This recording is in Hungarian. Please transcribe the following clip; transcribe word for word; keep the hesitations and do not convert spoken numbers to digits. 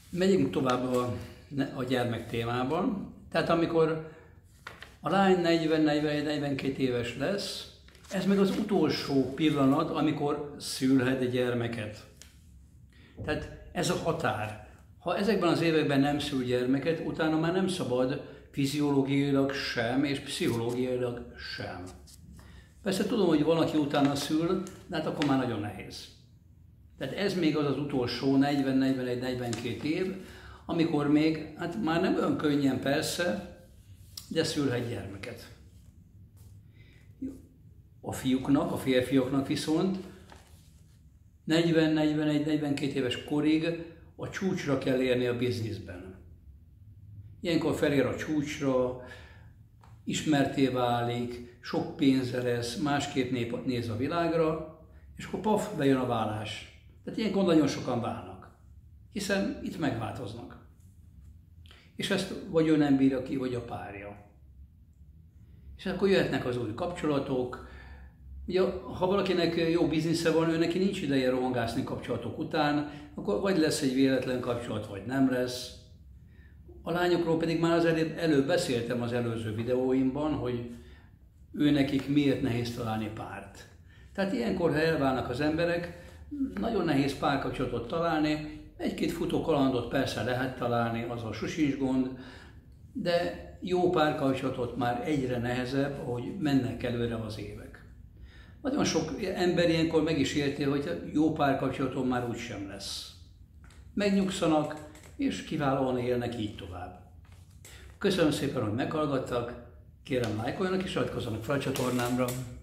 Megyünk tovább a, a gyermek témában. Tehát amikor a lány negyven-negyvenegy-negyvenkét éves lesz, ez meg az utolsó pillanat, amikor szülhet gyermeket. Tehát ez a határ. Ha ezekben az években nem szül gyermeket, utána már nem szabad fiziológiailag sem, és pszichológiailag sem. Persze tudom, hogy valaki utána szül, de hát akkor már nagyon nehéz. Tehát ez még az az utolsó negyven-negyvenegy-negyvenkét év, amikor még, hát már nem olyan könnyen persze, de szülhet gyermeket. A fiúknak, a férfiaknak viszont negyven-negyvenegy-negyvenkét éves korig a csúcsra kell érni a bizniszben. Ilyenkor felér a csúcsra, ismertté válik, sok pénze lesz, másképp néz a világra, és akkor paf, bejön a válás. Tehát ilyenkor nagyon sokan válnak, hiszen itt megváltoznak. És ezt vagy ő nem bírja ki, vagy a párja. És akkor jöhetnek az új kapcsolatok. Ugye, ha valakinek jó biznisze van, ő neki nincs ideje rohangászni kapcsolatok után, akkor vagy lesz egy véletlen kapcsolat, vagy nem lesz. A lányokról pedig már az előbb beszéltem az előző videóimban, hogy ő nekik miért nehéz találni párt. Tehát ilyenkor, ha elválnak az emberek, nagyon nehéz párkapcsolatot találni, egy-két futó kalandot persze lehet találni, azzal sosincs gond, de jó párkapcsolatot már egyre nehezebb, ahogy mennek előre az évek. Nagyon sok ember ilyenkor meg is érti, hogy jó párkapcsolaton már úgysem lesz. Megnyugszanak, és kiválóan élnek így tovább. Köszönöm szépen, hogy meghallgattak, kérem lájkoljanak és iratkozzanak fel a csatornámra.